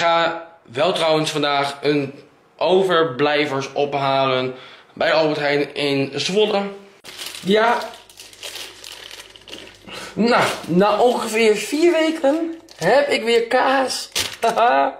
ga wel trouwens vandaag een overblijvers ophalen bij de Albert Heijn in Zwolle. Ja. Nou, na ongeveer 4 weken heb ik weer kaas. Haha.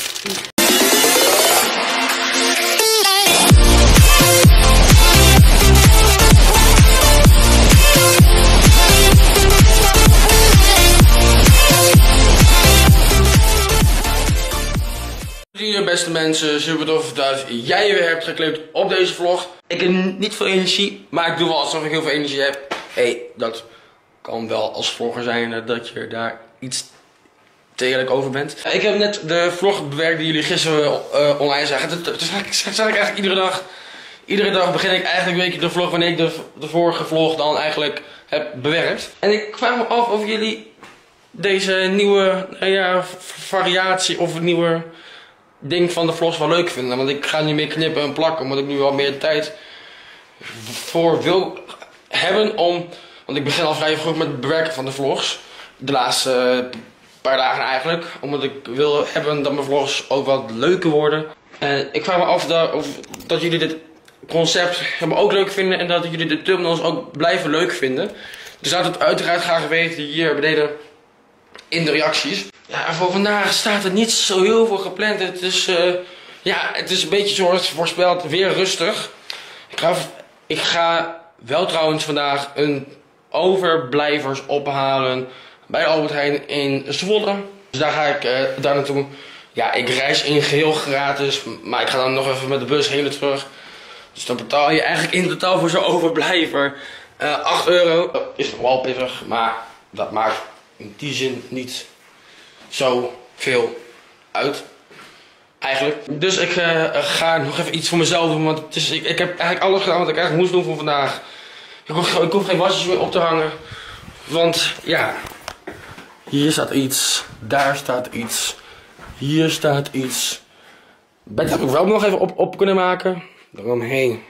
Beste mensen, super tof dat jij je weer hebt geklikt op deze vlog. Ik heb niet veel energie, maar ik doe wel alsof ik heel veel energie heb. Hey, dat kan wel als vlogger zijn dat je daar iets tegelijk over bent. Ik heb net de vlog bewerkt die jullie gisteren online zagen. Dat zeg ik eigenlijk iedere dag. Iedere dag begin ik eigenlijk een beetje de vlog wanneer ik de vorige vlog dan eigenlijk heb bewerkt. En ik vraag me af of jullie deze nieuwe variatie of nieuwe ding van de vlogs wel leuk vinden. Want ik ga niet meer knippen en plakken, omdat ik nu wel meer tijd voor wil hebben want ik begin al vrij vroeg met het bewerken van de vlogs. De laatste paar dagen eigenlijk. Omdat ik wil hebben dat mijn vlogs ook wat leuker worden. En ik vraag me af dat jullie dit concept ook leuk vinden en dat jullie de thumbnails ook blijven leuk vinden. Dus laat het uiteraard graag weten hier beneden in de reacties. Ja, voor vandaag staat er niet zo heel veel gepland. Het is, het is een beetje zoals voorspeld weer rustig. Ik ga wel trouwens vandaag een overblijvers ophalen bij de Albert Heijn in Zwolle. Dus daar ga ik daar naartoe. Ja, ik reis in geheel gratis, maar ik ga dan nog even met de bus heen en terug. Dus dan betaal je eigenlijk in totaal voor zo'n overblijver €8. Is nog wel pittig, maar dat maakt in die zin niet zo veel uit. Eigenlijk. Dus ik ga nog even iets voor mezelf doen. Want ik heb eigenlijk alles gedaan wat ik eigenlijk moest doen voor vandaag. Ik hoef geen wasjes meer op te hangen. Want ja, hier staat iets. Daar staat iets. Hier staat iets. Dat heb ik wel nog even op kunnen maken. Daaromheen.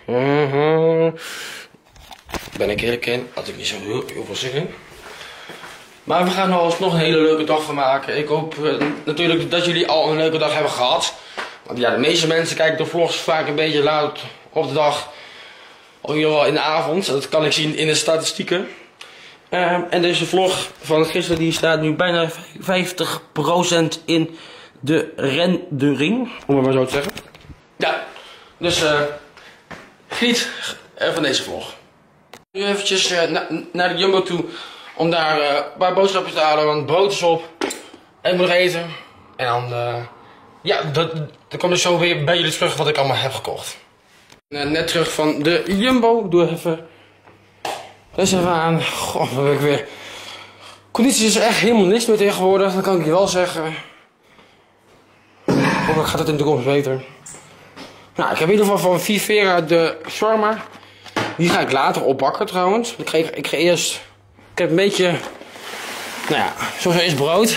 Ben ik eerlijk in. Had ik niet zo heel veel zin in. Maar we gaan er alsnog een hele leuke dag van maken. Ik hoop natuurlijk dat jullie al een leuke dag hebben gehad. Want ja, de meeste mensen kijken de vlogs vaak een beetje laat op de dag. Of in ieder geval in de avond. Dat kan ik zien in de statistieken. En deze vlog van gisteren die staat nu bijna 50% in de rendering. Om het maar zo te zeggen. Ja, dus geniet van deze vlog. Nu eventjes naar de Jumbo toe. Om daar een paar boodschappen te halen, want brood is op. En ik moet nog eten. En dan, dan kom ik zo weer bij jullie terug wat ik allemaal heb gekocht. Net terug van de Jumbo. Doe even. Dus even aan. Goh, wat heb ik weer. Conditie is echt helemaal niks meer tegenwoordig, dat kan ik je wel zeggen. Hopelijk gaat het in de toekomst beter. Nou, ik heb in ieder geval van Vivera de shawarma. Die ga ik later opbakken trouwens. Ik ga eerst. Ik heb een beetje, nou ja, zoals is brood.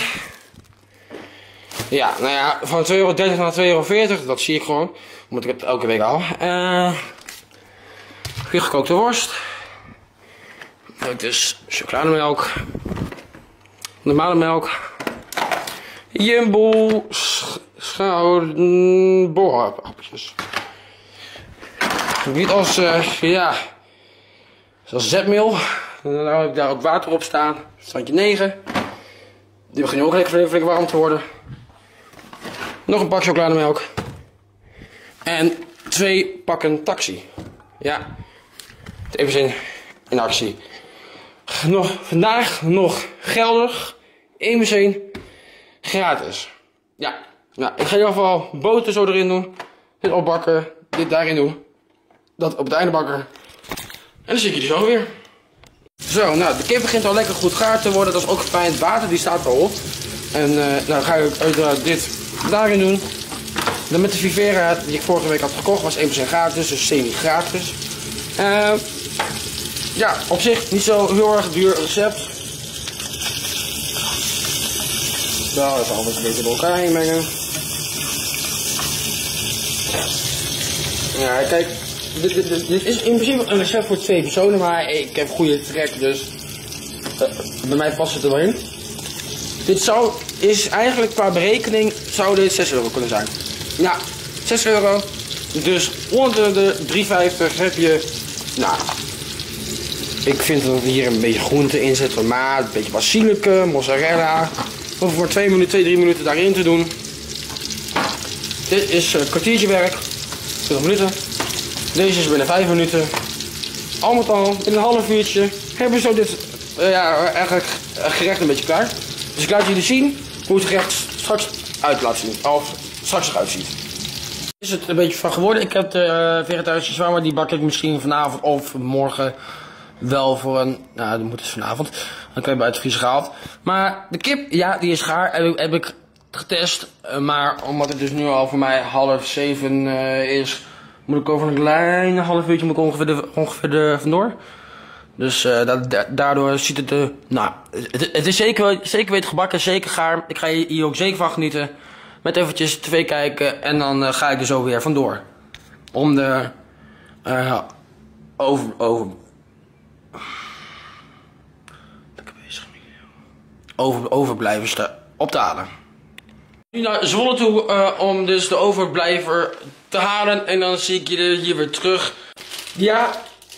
Ja, nou ja, van €2,30 naar €2,40, dat zie ik gewoon. Want ik heb het elke week al. Weer gekookte worst. Het is chocolademelk. Normale melk. Jumbo borappeltjes. Niet als, zoals zetmeel. Dan heb ik daar ook water op staan. Standje 9. Die begint ook lekker flink warm te worden. Nog een pak chocolademelk. En 2 pakken taxi. Ja. Even zin in actie. Vandaag nog geldig. 1 plus 1 gratis. Ja. Nou, ik ga in ieder geval boter zo erin doen. Dit opbakken. Dit daarin doen. Dat op het einde bakken. En dan zie ik jullie zo weer. Zo, nou, de kip begint al lekker goed gaar te worden. Dat is ook fijn. Het water die staat al op. En nou ga ik uiteraard dit daarin doen. Dan met de Vivera die ik vorige week had gekocht. Was 1% gratis, dus semi-gratis. Ja, op zich niet zo heel erg duur recept. Zo, even alles een beetje door elkaar heen mengen. Ja, kijk. Dit is in principe een recept voor 2 personen, maar ik heb goede trek, dus bij mij past het er wel in. Dit zou is eigenlijk qua berekening zou dit 6 euro kunnen zijn. Ja, 6 euro. Dus onder de 3,50 heb je, nou, ik vind dat we hier een beetje groente in zitten, tomaat, een beetje basilicum, mozzarella. Om voor 2 minuten, 3 minuten daarin te doen. Dit is een kwartiertje werk, 20 minuten. Deze is binnen 5 minuten. Al met al, in een half uurtje hebben we zo dit eigenlijk gerecht een beetje klaar. Dus ik laat jullie zien hoe het gerecht straks uit laat zien. Of straks eruit ziet. Is het een beetje van geworden. Ik heb de vegetarische shawarma, die bak ik misschien vanavond of morgen wel voor een, nou dat moet dus vanavond. Dan kan je uit de vriezer gehaald. Maar de kip, ja die is gaar, heb ik getest. Maar omdat het dus nu al voor mij 6:30 is, moet ik over een klein half uurtje moet ik ongeveer vandoor. Dus daardoor ziet het nou, het is zeker weten gebakken, zeker gaar. Ik ga hier ook zeker van genieten. Met eventjes tv kijken en dan ga ik er zo weer vandoor. Om de overblijvers op te halen. Nu naar Zwolle toe om dus de overblijver te halen en dan zie ik je hier weer terug. Ja.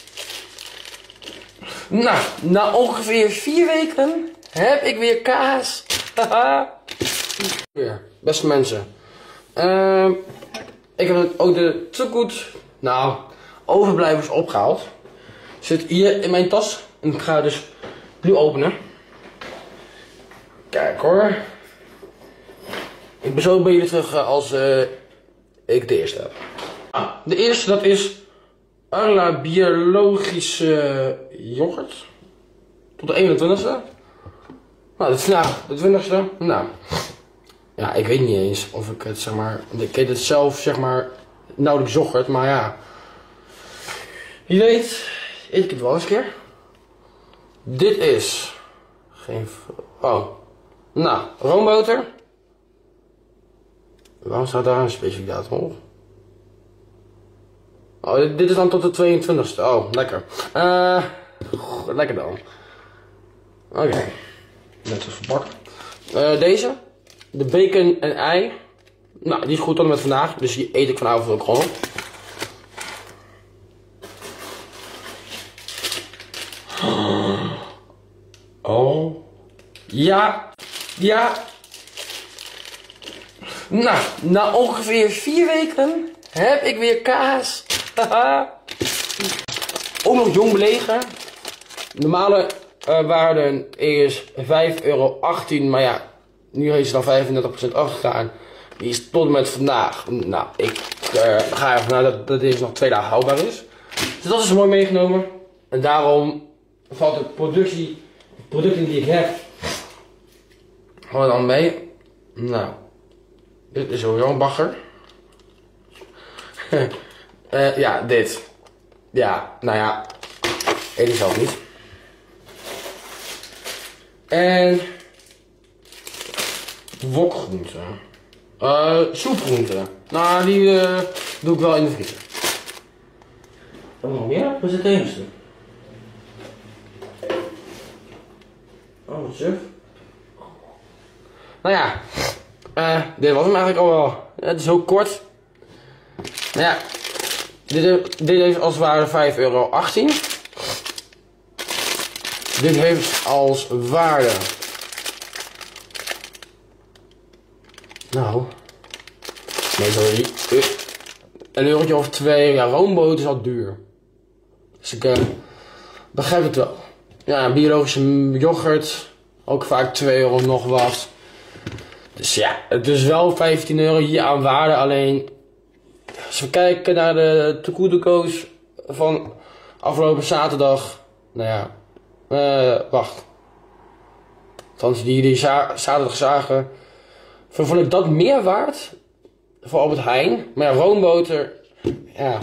Nou, na ongeveer 4 weken heb ik weer kaas. Haha. Weer, beste mensen. Ik heb ook de Zucchut, nou, overblijvers opgehaald. Zit hier in mijn tas en ik ga dus nu openen. Kijk hoor. Ik ben zo bij jullie terug als ik de eerste heb. De eerste dat is Arla biologische yoghurt. Tot de 21ste. Nou, dit is vandaag de 20ste. Nou, ja, ik weet niet eens of ik het zeg maar. Ik eet het zelf zeg maar nauwelijks yoghurt, maar ja. Je weet, eet ik het wel eens een keer. Dit is geen. Oh. Nou, roomboter. Waarom staat daar een specifiek datum op? Oh, dit is dan tot de 22ste. Oh, lekker. Lekker dan. Oké. Net zo verpakken. Deze. De bacon en ei. Nou, die is goed tot en met vandaag. Dus die eet ik vanavond ook gewoon. Oh. Ja. Ja. Nou, na ongeveer 4 weken heb ik weer kaas. Haha. Ook nog jong belegen. Normale waarde is €5,18, maar ja, nu heeft ze dan 35% afgegaan. Die is tot en met vandaag. Nou, ik ga ervan uit dat deze nog 2 dagen houdbaar is. Dus dat is mooi meegenomen. En daarom valt de producten die ik heb gewoon dan mee. Nou, dit is sowieso een bagger. Ja, dit. Ja, nou ja, eet ik zelf niet. En wokgroenten. Soepgroenten. Nou, die doe ik wel in de vriezer. Wat nog meer? Wat is het enigste? Oh, wat suf. Nou ja, dit was hem eigenlijk al wel. Het is heel kort. Nou ja, dit heeft als waarde €5,18. Dit heeft als waarde. Nou. Nee, sorry. Een eurotje of 2. Ja, roomboter is al duur. Dus ik begrijp het wel. Ja, biologische yoghurt. Ook vaak €2 nog wat. Dus ja, het is wel €15 hier aan waarde. Alleen, als we kijken naar de tegoedekoos van afgelopen zaterdag. Nou ja, wacht. Althans, die jullie zaterdag zagen. Vond ik dat meer waard voor Albert Heijn. Maar ja, roomboter, ja.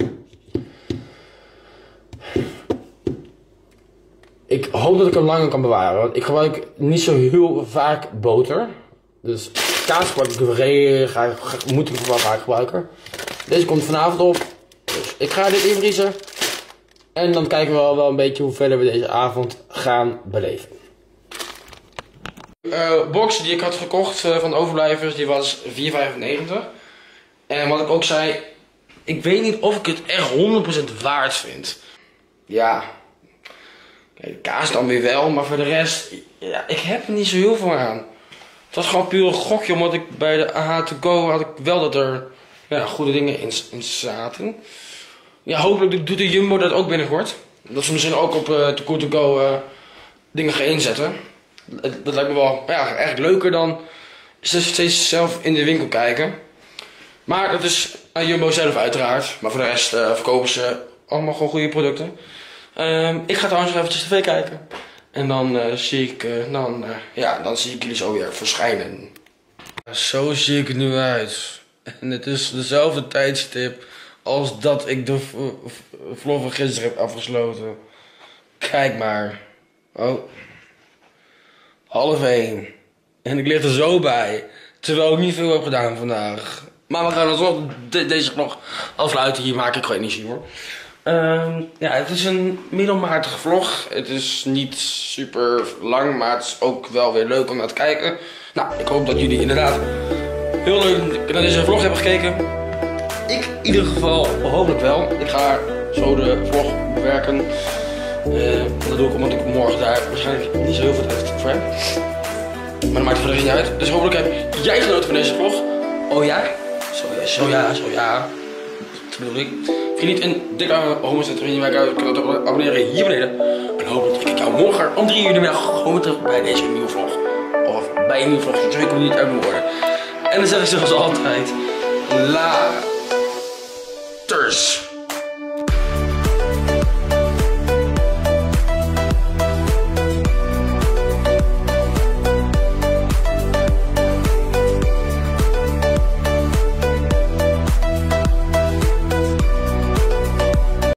Ik hoop dat ik hem langer kan bewaren. Want ik gebruik niet zo heel vaak boter. Dus kaas moet ik wel vaak gebruiken. Deze komt vanavond op. Dus ik ga dit invriezen. En dan kijken we wel een beetje hoe verder we deze avond gaan beleven. Box die ik had gekocht van de overblijvers, die was €4,95. En wat ik ook zei, ik weet niet of ik het echt 100% waard vind. Ja, kijk, de kaas dan weer wel, maar voor de rest, ja, ik heb er niet zo heel veel aan. Het was gewoon puur een gokje, omdat ik bij de AH to go had ik wel dat er goede dingen in zaten. Ja, hopelijk doet de Jumbo dat ook binnenkort. Dat ze misschien ook op Too Good To Go dingen gaan inzetten. Dat lijkt me wel eigenlijk leuker dan steeds zelf in de winkel kijken. Maar dat is aan Jumbo zelf uiteraard. Maar voor de rest verkopen ze allemaal gewoon goede producten. Ik ga trouwens nog eventjes tv kijken. En dan zie ik jullie zo weer verschijnen. Zo zie ik er nu uit. En het is dezelfde tijdstip als dat ik de vlog van gisteren heb afgesloten. Kijk maar. Oh. 12:30. En ik lig er zo bij. Terwijl ik niet veel heb gedaan vandaag. Maar we gaan alsnog deze vlog afsluiten. Hier maak ik gewoon energie hoor. Het is een middelmatige vlog. Het is niet super lang, maar het is ook wel weer leuk om naar te kijken. Nou, ik hoop dat jullie inderdaad heel leuk naar deze vlog hebben gekeken. Ik in ieder geval hopelijk wel. Ik ga zo de vlog bewerken. Dat doe ik omdat ik morgen daar waarschijnlijk niet zo heel veel tijd voor heb. Maar dat maakt het verder niet uit. Dus hopelijk heb jij genoten van deze vlog. Oh ja? Zo ja. Dat bedoel ik. Vergeet niet een dikke homo te abonneren hier beneden. En hopelijk dat ik jou morgen om 3 uur gewoon terug bij deze nieuwe vlog. Of bij een nieuwe vlog. Dat weet ik niet uit mijn woorden. En dan zeg ik zoals altijd. Laters.